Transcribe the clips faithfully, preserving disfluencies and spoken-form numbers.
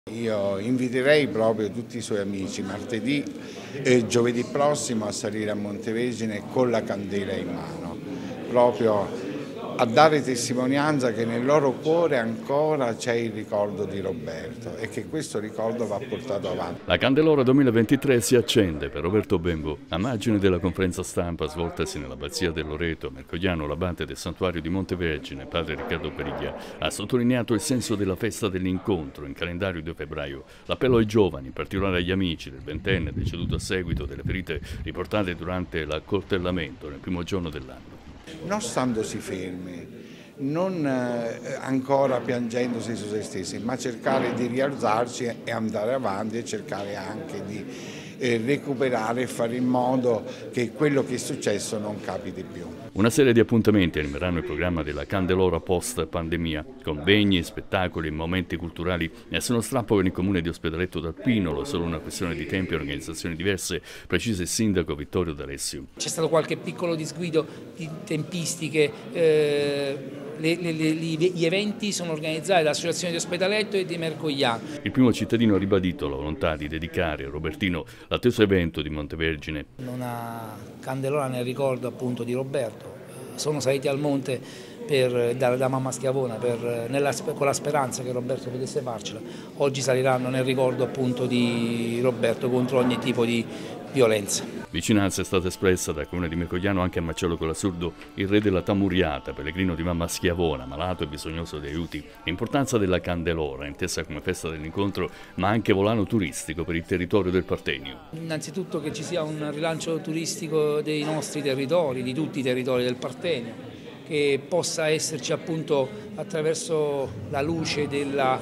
Io inviterei proprio tutti i suoi amici martedì e giovedì prossimo a salire a Montevergine con la candela in mano, proprio a dare testimonianza che nel loro cuore ancora c'è il ricordo di Roberto e che questo ricordo va portato avanti. La Candelora duemilaventitré si accende per Roberto Bembo, a margine della conferenza stampa svoltasi nell'abbazia del Loreto. Mercogliano, l'abate del santuario di Montevergine, padre Riccardo Periglia, ha sottolineato il senso della festa dell'incontro in calendario due febbraio. L'appello ai giovani, in particolare agli amici del ventenne deceduto a seguito delle ferite riportate durante l'accoltellamento nel primo giorno dell'anno. Non standosi fermi, non eh, ancora piangendosi su se stessi, ma cercare di rialzarci e andare avanti e cercare anche di eh, recuperare e fare in modo che quello che è successo non capiti più. Una serie di appuntamenti animeranno il programma della Candelora post-pandemia, convegni, spettacoli e momenti culturali. Nessuno strappo con il comune di Ospedaletto dal Pinolo, solo una questione di tempi e organizzazioni diverse, precisa il sindaco Vittorio D'Alessio. C'è stato qualche piccolo disguido di tempistiche, eh, le, le, le, gli eventi sono organizzati dall'Associazione di Ospedaletto e di Mercogliano. Il primo cittadino ha ribadito la volontà di dedicare a Robertino l'atteso evento di Montevergine. Una candelora nel ricordo appunto di Roberto. Sono saliti al monte per, da, da mamma Schiavona per, nella, con la speranza che Roberto potesse farcela. Oggi saliranno nel ricordo appunto di Roberto contro ogni tipo di violenza. Vicinanza è stata espressa dal comune di Mercogliano anche a Marcello Colassurdo, il re della Tamuriata, pellegrino di mamma Schiavona, malato e bisognoso di aiuti. L'importanza della Candelora, intesa come festa dell'incontro, ma anche volano turistico per il territorio del Partenio. Innanzitutto che ci sia un rilancio turistico dei nostri territori, di tutti i territori del Partenio, che possa esserci appunto attraverso la luce della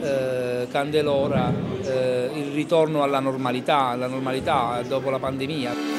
eh, Candelora eh, il ritorno alla normalità, alla normalità dopo la pandemia.